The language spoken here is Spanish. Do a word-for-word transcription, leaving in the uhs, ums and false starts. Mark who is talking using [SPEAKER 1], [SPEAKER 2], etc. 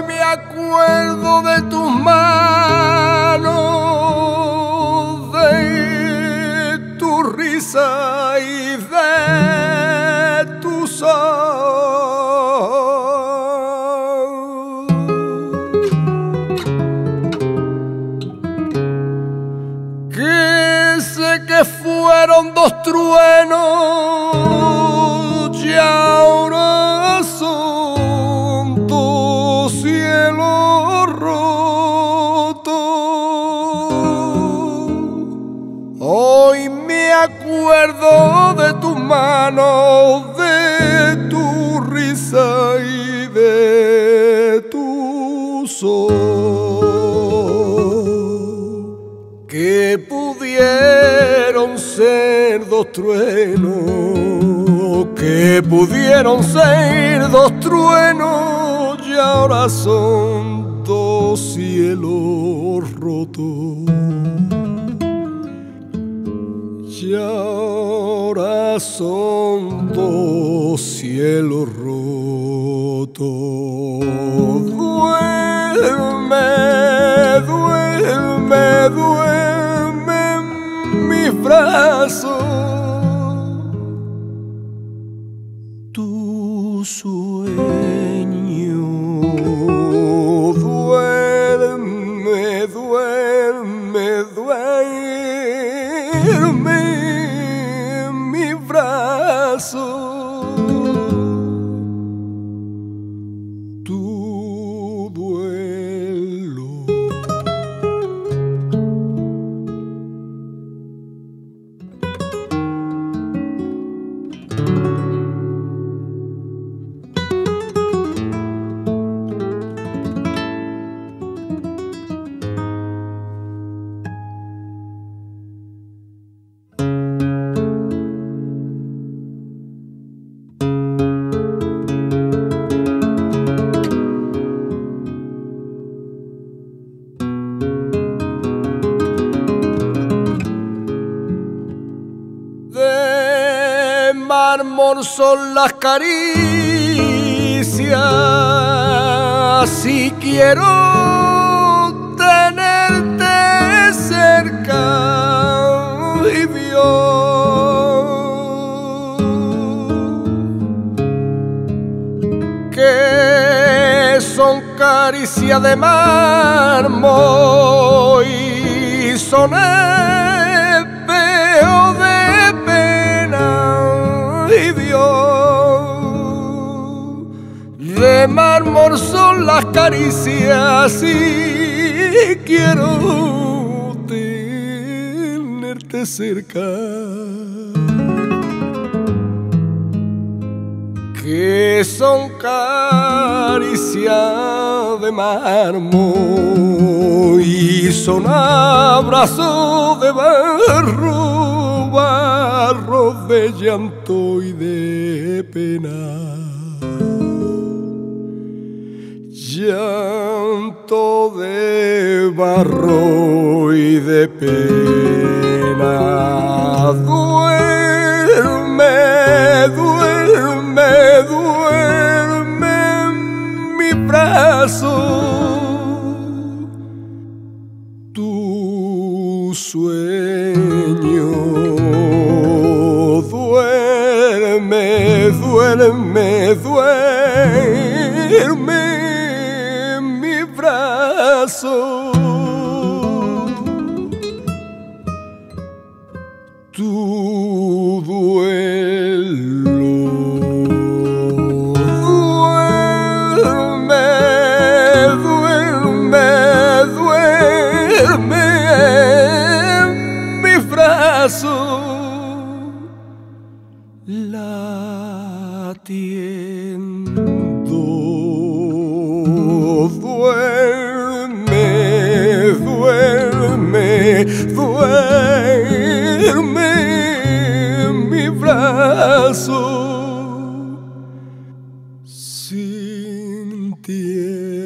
[SPEAKER 1] me acuerdo de tus manos, de tu risa y de tus ojos, que sé que fueron dos truenos y ahora son dos cielos rotos. Hoy me acuerdo de tus manos, de tu risa y de tus ojos, que pudieron ser dos truenos, que pudieron ser dos truenos y ahora son dos cielos rotos. Y ahora son dos cielos rotos. Duerme, duerme, duerme en mis brazos. Tu sueño, duerme, duerme, duerme en mis brazos. Tu duelo. Mármol son las caricias, si quiero tenerte cerca y Dios, que son caricias de mármol y son espejo de de mármol son las caricias y quiero tenerte cerca, que son caricias de mármol y son abrazos de barro, barro de llanto y de pena. Llanto de barro y de pena. Duerme, duerme, duerme en mi brazo. Tu sueño, duerme, duerme, duerme brazo. Tu duelo. Duerme, duerme, duerme en mis brazos, latiendo. Duerme, duerme, duerme en mi brazo, sintiendo.